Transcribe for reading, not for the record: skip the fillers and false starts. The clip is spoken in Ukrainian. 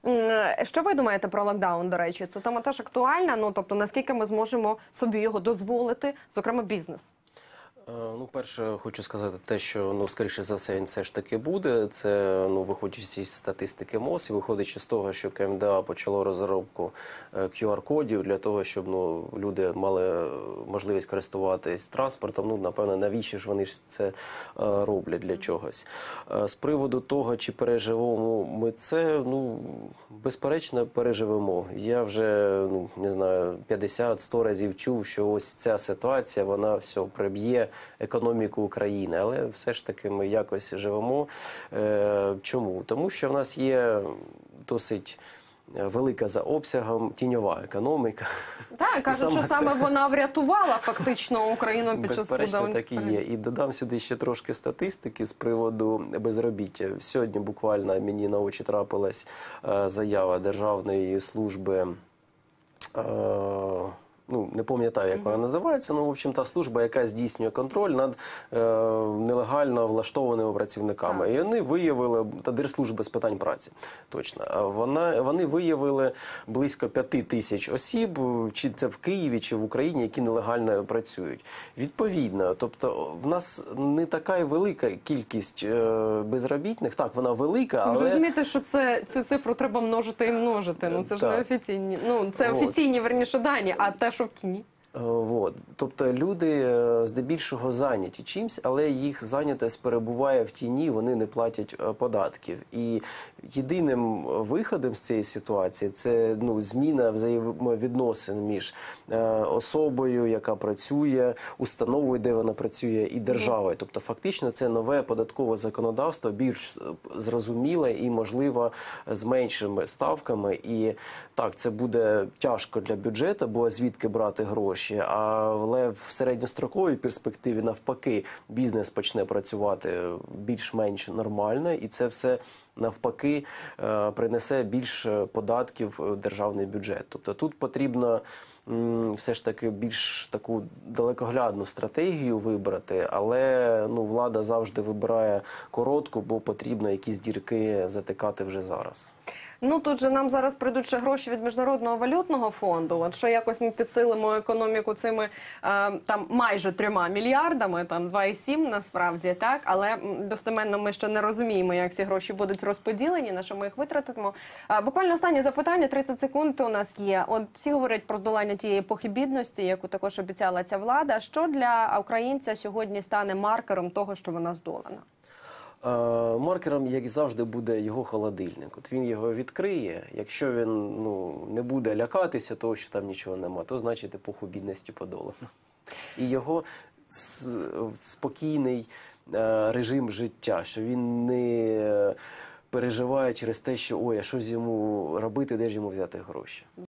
Що ви думаєте про локдаун, до речі? Це тема теж актуальна, ну, тобто, наскільки ми зможемо собі його дозволити, зокрема, бізнес? Ну, перше, хочу сказати те, що, ну, скоріше за все, він все ж таки буде. Це, ну, виходячи з статистики МОЗ і виходячи з того, що КМДА почало розробку QR-кодів для того, щоб, ну, люди мали можливість користуватись транспортом. Ну, напевно, навіщо ж вони ж це роблять для чогось. З приводу того, чи переживемо ми це, ну, безперечно, переживемо. Я вже, ну, не знаю, 50-100 разів чув, що ось ця ситуація, вона все приб'є економіку України, але все ж таки ми якось живемо. Чому? Тому що в нас є досить велика за обсягом тіньова економіка. Так, кажуть, що саме вона врятувала фактично Україну під час безперечно, так і є. І додам сюди ще трошки статистики з приводу безробіття. Сьогодні буквально мені на очі трапилась заява Державної служби, ну, не пам'ятаю, як вона називається, ну, в общем, та служба, яка здійснює контроль над нелегально влаштованими працівниками. І вони виявили, та Держслужба з питань праці, точно, вони виявили близько 5000 осіб, чи це в Києві, чи в Україні, які нелегально працюють. Відповідно, тобто, в нас не така й велика кількість безробітних, так, вона велика, але... Ви розумієте, що цю цифру треба множити і множити, ну, це ж не офіційні, ну, це офіційні, верніше, дані, а те, що в тіні. Тобто люди здебільшого зайняті чимсь, але їх зайнятість перебуває в тіні, вони не платять податків. І єдиним виходом з цієї ситуації – це, ну, зміна взаємовідносин між особою, яка працює, установою, де вона працює, і державою. Тобто фактично це нове податкове законодавство, більш зрозуміле і, можливо, з меншими ставками. І так, це буде тяжко для бюджету, бо звідки брати гроші. Але в середньостроковій перспективі, навпаки, бізнес почне працювати більш-менш нормально, і це все, навпаки, принесе більше податків в державний бюджет. Тобто тут потрібно все ж таки більш таку далекоглядну стратегію вибрати, але, ну, влада завжди вибирає коротку, бо потрібно якісь дірки затикати вже зараз. Ну, тут же нам зараз прийдуть ще гроші від Міжнародного валютного фонду. От що якось ми підсилимо економіку цими там майже 3 мільярдами, там 2,7 насправді, так? Але достеменно ми ще не розуміємо, як ці гроші будуть розподілені, на що ми їх витратимо. Буквально останнє запитання, 30 секунд у нас є. От всі говорять про здолання тієї епохи бідності, яку також обіцяла ця влада. Що для українця сьогодні стане маркером того, що вона здолана? Маркером, як завжди, буде його холодильник. От він його відкриє. Якщо він, ну, не буде лякатися того, що там нічого нема, то значить епоху бідності подолано. І його спокійний режим життя, що він не переживає через те, що ой, а що ж йому робити, де ж йому взяти гроші.